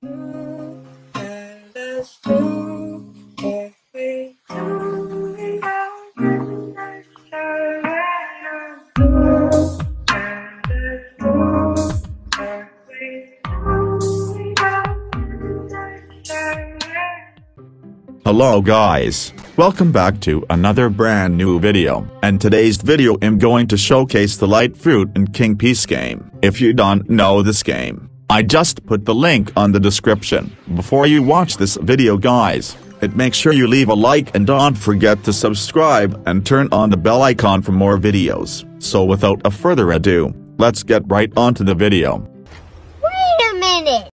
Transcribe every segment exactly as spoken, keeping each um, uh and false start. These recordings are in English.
Hello guys, welcome back to another brand new video, and today's video I'm going to showcase the light fruit and king piece game. If you don't know this game, I just put the link on the description. Before you watch this video guys, it make sure you leave a like and don't forget to subscribe and turn on the bell icon for more videos. So without a further ado, let's get right onto the video. Wait a minute!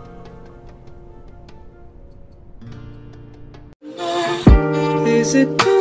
Is it